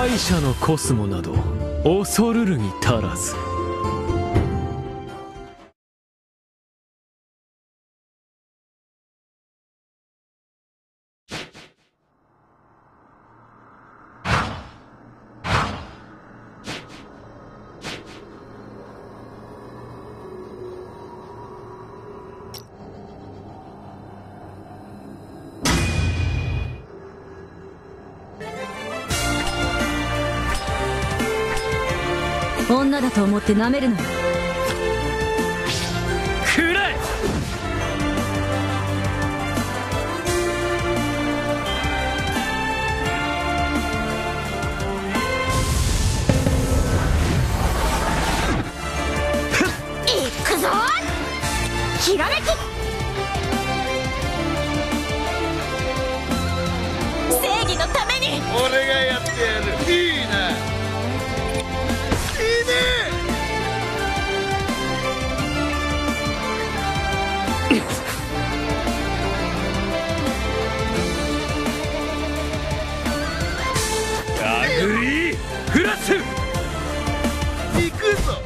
敗者のコスモなど恐るるに足らず。 女だと思って舐めるのよ。 くらえ。 いくぞ、ひらめき。正義のために俺がやってやる。いいな。 アグリーフラッシュ。 行くぞ。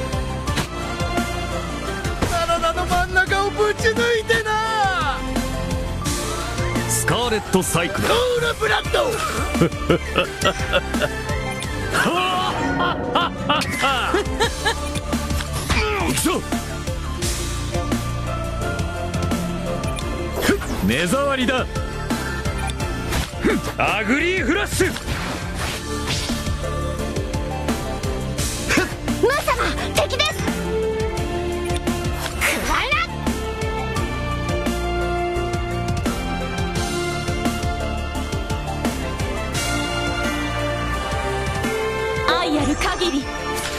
体の真ん中をぶち抜いてな。 スカーレットサイクル。 コールブラッド。 行くぞ。目障りだ。アグリーフラッシュ。 ムー様、敵です。くらえな。愛ある限り。いいね。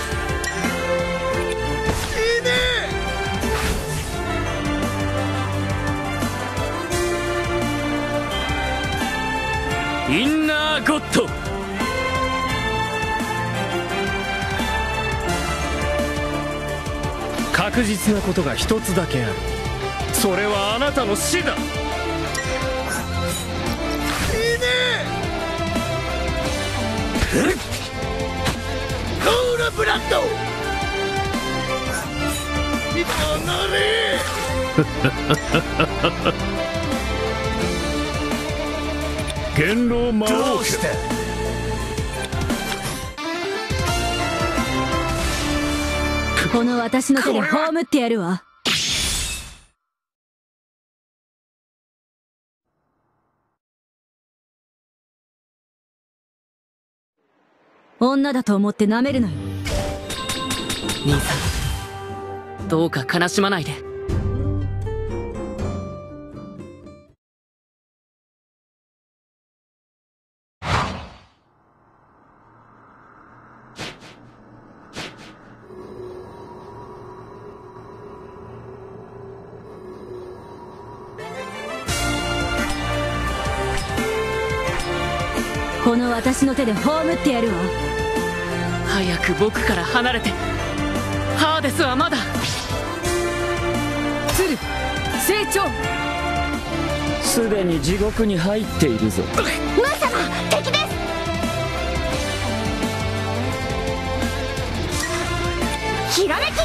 インナーゴッド。確実なことが一つだけある。それはあなたの死だ。 いいね。コールブラッド。離れ。 元老魔王家。 どうした。 この私の手で葬ってやるわ。女だと思って舐めるのよ。 兄さん、どうか悲しまないで。 この私の手で葬ってやるわ。 早く僕から離れて。ハーデスはまだ。 鶴成長。 すでに地獄に入っているぞ。 ムー様、敵です。ひらめき。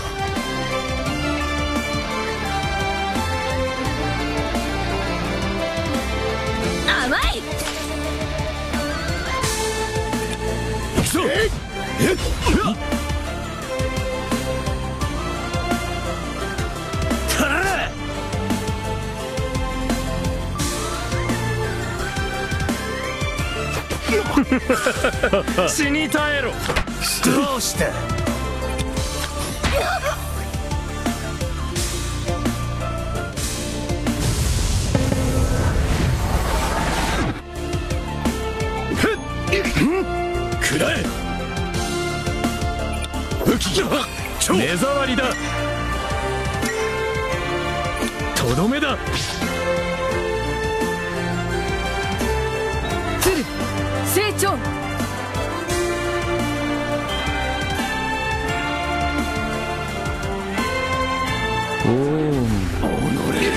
甘い。 行くぞ。死に絶えろ。 どうした。 くらえ。武器目障りだ。とどめだ。 鶴成長。 おお己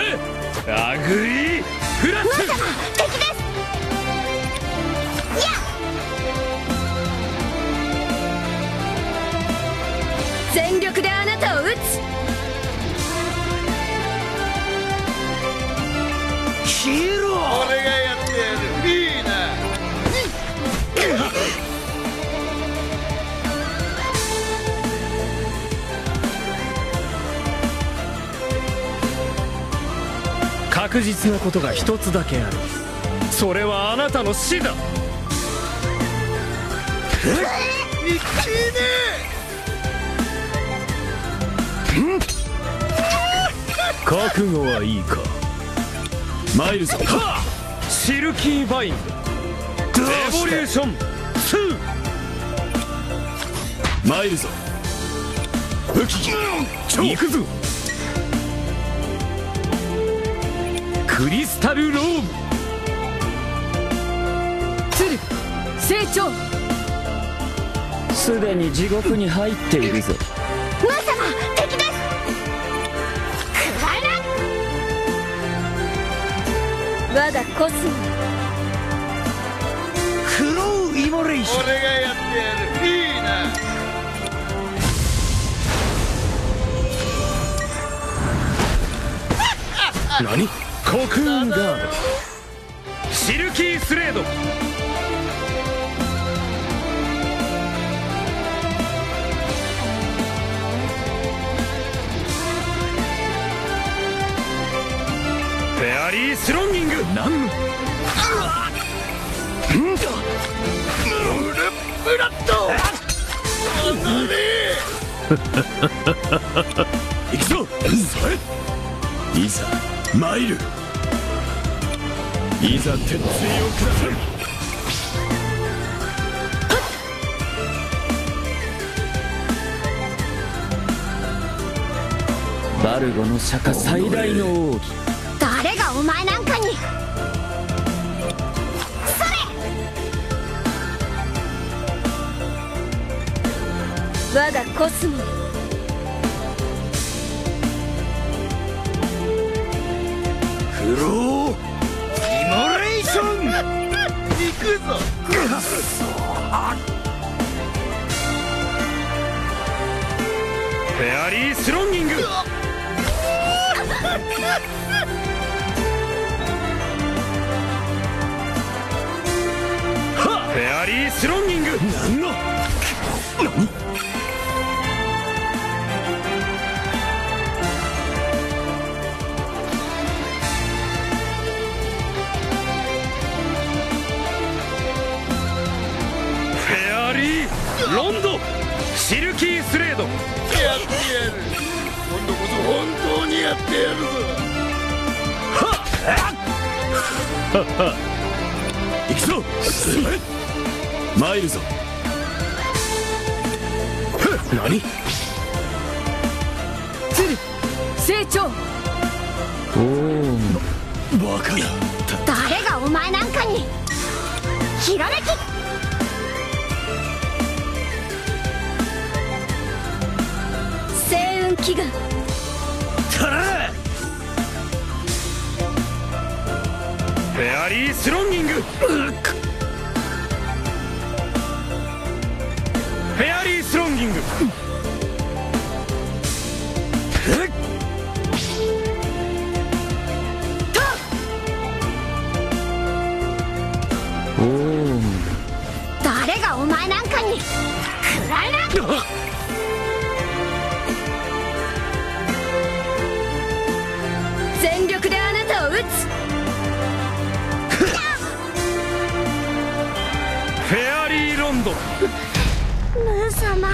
かアグリーフラッシュ。 敵です。やっ消えろ。 俺がやってやる。いいな。 確実なことが一つだけある。それはあなたの死だ。 いっちいね。 覚悟はいいか。 参るぞ。 シルキーバインドレボリューション2。 参るぞ。武器行くぞ。クリスタルローブ。 鶴成長。 すでに地獄に入っているぞ。 ムー様敵です。くらえな。 我がコスモ。 クロウイモレーション。 俺がやってやる。いいな。 何？コクーンガード。シルキースレード。フェアリースロンギング。 何のブラッド。 行くぞ。それいざ参る。いざ鉄槌を下せ。 バルゴの釈迦最大の奥義。 誰がお前なんかに。それ。 我がコスモ。 クローイモレーション。 行くぞ。 フェアリースロンギング。フェアリースロンギング。 何のフェアリーロンドシルキースレード。 やってやる。今度こそ本当にやってやるぞ。 行くぞ。参るぞ。 何？ 鶴成長。 おお、 バカだ。 誰がお前なんかに。ひらめき。 星雲祈願。 フェアリースロンギング。フェアリースロンギング。 おお、 誰がお前なんかに。くらえな。 全力であなたを撃つ。 フェアリーロンド。 ムー様。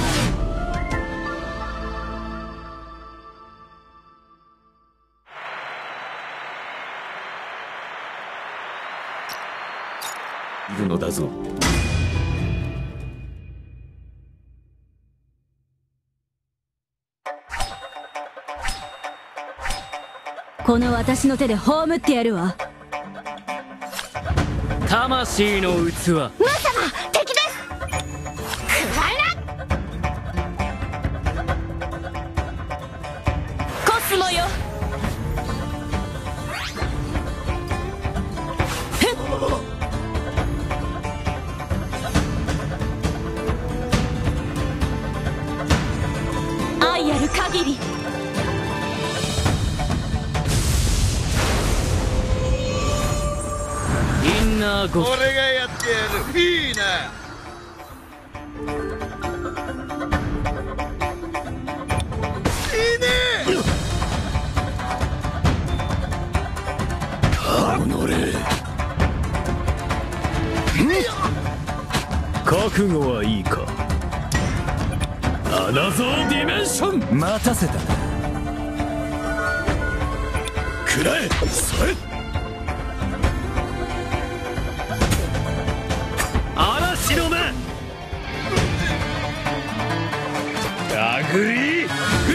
いるのだぞ。 この私の手で葬ってやるわ。 魂の器。 ムー様敵です。くらえな。 コスモよ。愛ある限り。 ナーゴ俺がやってやる。いいな。いいね。 覚悟はいいか。アナゾーディメンション。 待たせたな。食らえ。それ。 嵐の目。アグリーフ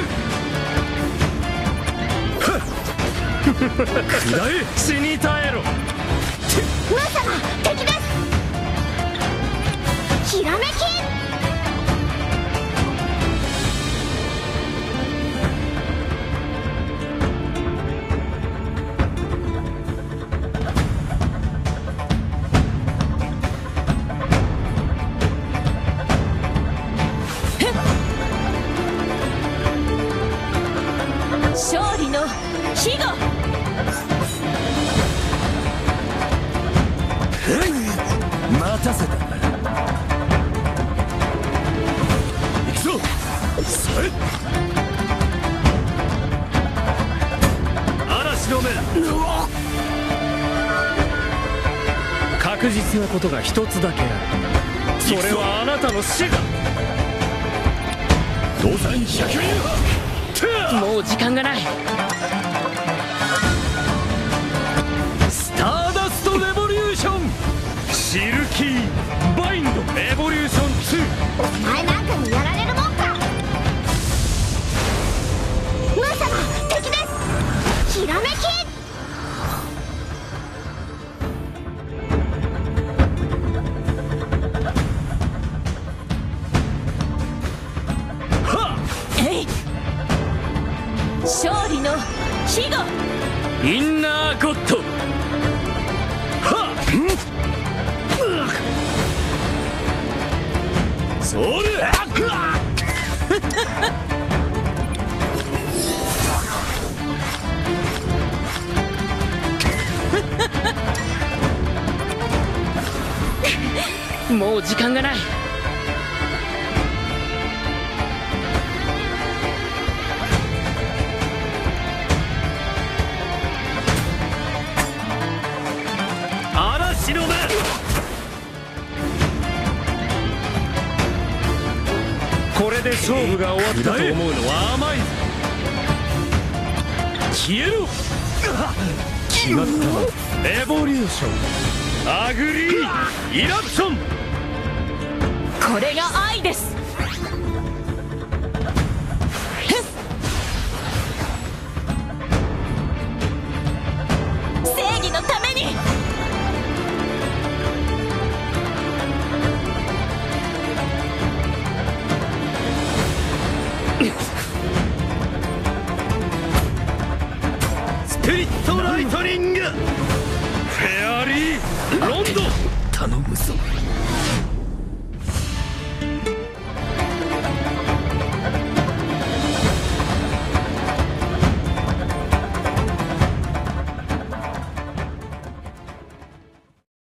ラッシュ。くらえ。死に絶えろ。 ムー様敵です。ひらめき。 勝利の庇護。 待たせたな。行くぞ。それ。 嵐の目だ。確実なことが一つだけある。それはあなたの死だ。 登山100人派。 もう時間がない。 スターダストレボリューション。シルキーバインドエボリューションお前なんかにやられるもんか。ムー様敵です。ひらめき。 勝利の庇護。 2インナーゴッド。それ。 もう時間がない。 嵐の目。これで勝負が終わったと思うのは甘いぞ。消えろ。決まったな。エボリューションアグリーイラプション。 これが愛です。正義のために。 スピリットライトニングフェアリーロンド。 頼むぞ。